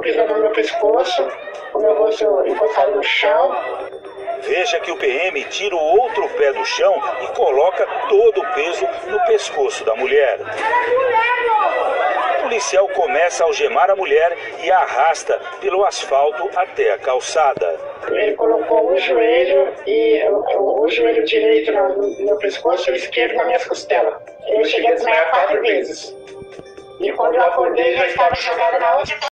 pisando no meu pescoço, o meu rosto encostado no chão. Veja que o PM tira o outro pé do chão e coloca todo o peso no pescoço da mulher. O policial começa a algemar a mulher e a arrasta pelo asfalto até a calçada. Ele colocou o joelho direito no meu pescoço e o esquerdo nas minhas costelas. Eu cheguei a desmaiar 4 vezes. E quando eu acordei, já estava jogada na outra